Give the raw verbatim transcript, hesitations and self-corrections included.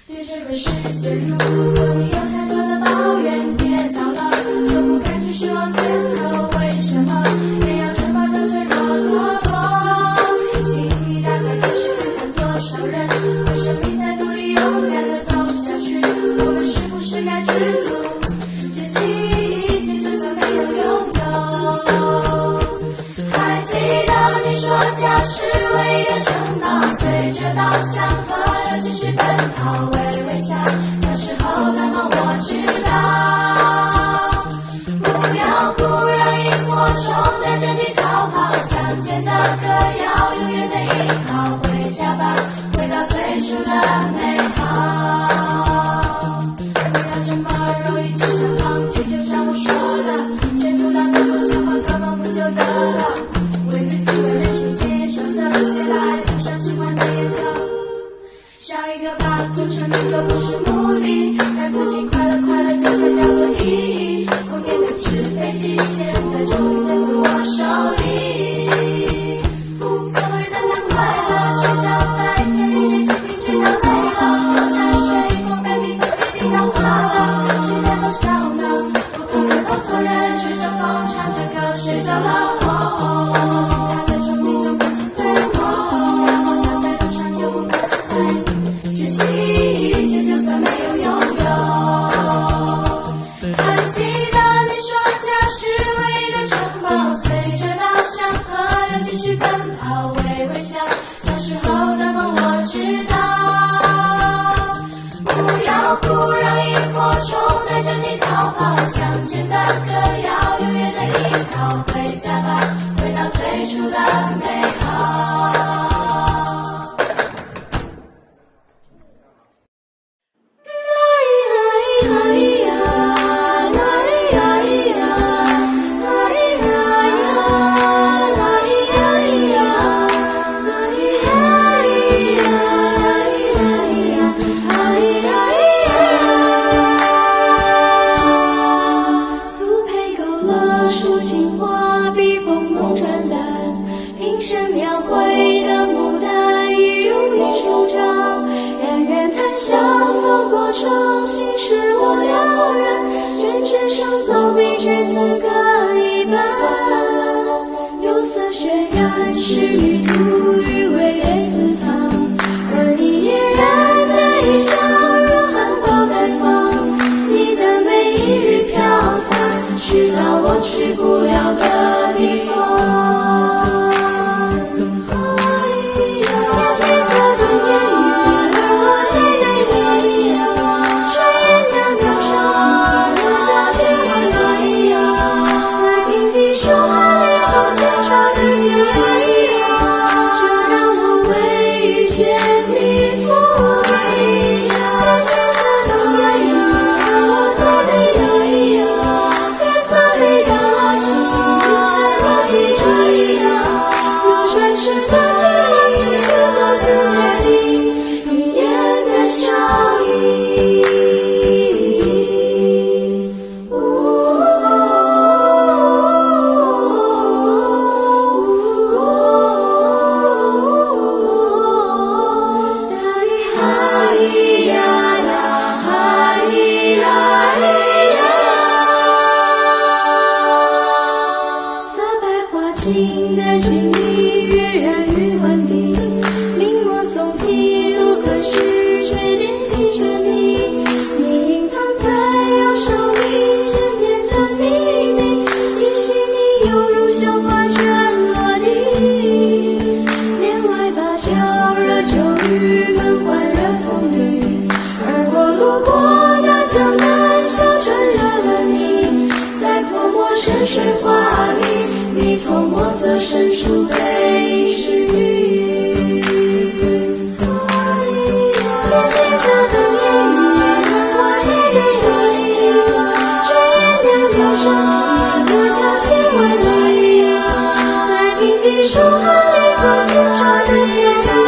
对这个世界，如果你有太多的抱怨，跌倒了就不敢继续往前走。为什么人要这么的脆弱堕落？请你打开电视看看多少人为生命在努力勇敢的走下去，我们是不是该知足，珍惜一切就算没有拥有？还记得你说家是唯一的城堡，随着稻香河流继续奔跑，微微笑，小时候的梦我知道。不要哭，让萤火虫带着你逃跑，乡间的歌谣永远的依靠，回家吧，回到最初的美好。不要这么容易就想放弃，就像我说的，征服了更多想法，刚刚不就得了？为自己的人生写上色，写来涂上喜欢的颜色。笑一个吧，过程终究不是目的，让自己快乐快乐，这才叫做意义。后面的纸飞机，现在终于在我手里。所谓的难快乐，睡觉在电梯间倾听直到累了，喝着水果被蜜蜂给叮到怕了，谁在偷笑呢？我可能都错认，吹着风唱着歌睡着了。哦哦哦，他在生命中更精彩。哦，然后洒在路上就不怕琐碎，珍惜一切就算没有拥有。还记得你说家是唯一的城堡，随着稻香河流继续奔跑，微微笑，小时候的梦我知道。不要哭，让萤火虫带着你逃跑，乡间的歌谣永远的依靠，回家吧，回到最初的美好。 重新是我了然，宣纸上走笔至此各一半。釉色渲染，是与土与味蕾私藏，而你嫣然的一笑如含苞待放，你的美一缕飘散，去到我去不了的地方。情的记忆跃然于魂底，令我松体落款时却惦记着你。你隐藏在右手里千年的秘密，提醒你犹如小花针落地。帘外芭蕉热酒与门环热童女，而我路过那江南小船热了你，在泼墨深水画里，你从墨色深处被治愈。连金色的烟雨，我一对对，炊烟袅袅升起，歌叫情未来，在平地树下里，风轻唱的夜。